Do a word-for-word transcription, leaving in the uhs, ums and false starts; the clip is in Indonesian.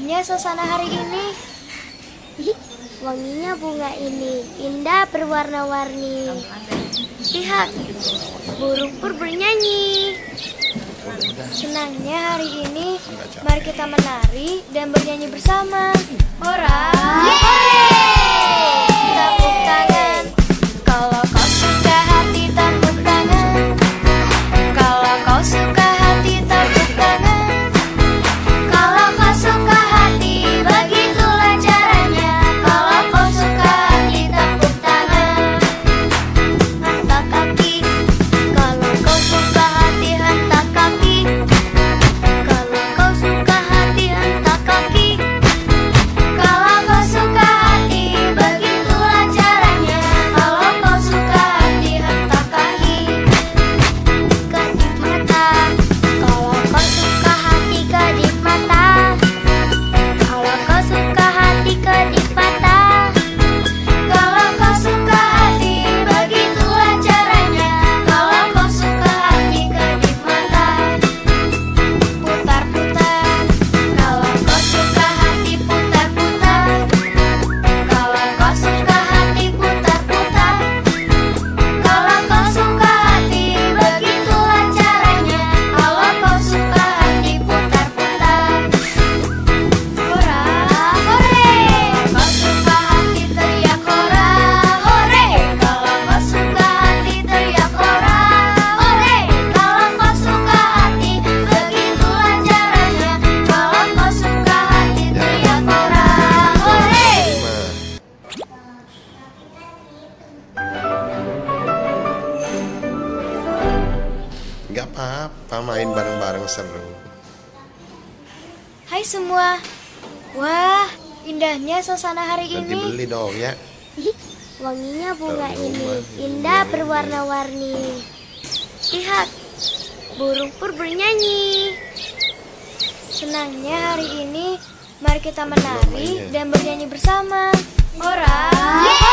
Indahnya suasana hari ini. Wanginya bunga ini indah berwarna-warni. Lihat, burung pur bernyanyi. Senangnya hari ini, mari kita menari dan bernyanyi bersama. Hora! Tepuk tangan. Kalau kau suka hati, tepuk tangan. Kalau kau suka hati, tepuk tangan. Kalau kau suka hati, begitulah caranya. Kalau kau suka hati, tepuk tangan. Hentak kaki. Kalau kau suka hati, hentak kaki. Kalau kau suka hati, hentak kaki. Kalau kau suka hati, begitulah caranya. Kalau kau suka hati, hentak kaki. Kedip mata. Kalau kau suka hati, kedip mata. Kalau kau suka hati, kedip mata. Kalau kau suka hati, begitulah caranya. Kalau kau suka hati, kedip mata. Putar-putar. Kalau kau suka hati, putar-putar. Kalau kau suka hati, putar-putar. Kalau kau suka hati, begitulah caranya. Kalau kau suka hati, putar-putar. Hora, hore. Kau suka hati, teriak hora, hore. Kalau kau suka hati, teriak hora, hore. Kalau kau suka hati, begitulah caranya. Kalau kau suka hati, teriak hora, hore. Nggak apa-apa, main bareng-bareng seru. Hai semua. Wah, indahnya suasana hari Nanti ini. beli dong ya. Wanginya bunga Kalau ini rumah, indah bunga berwarna-warni. Lihat, burung pur bernyanyi. Senangnya hari ini, mari kita menari Mamanya. dan bernyanyi bersama. Hora!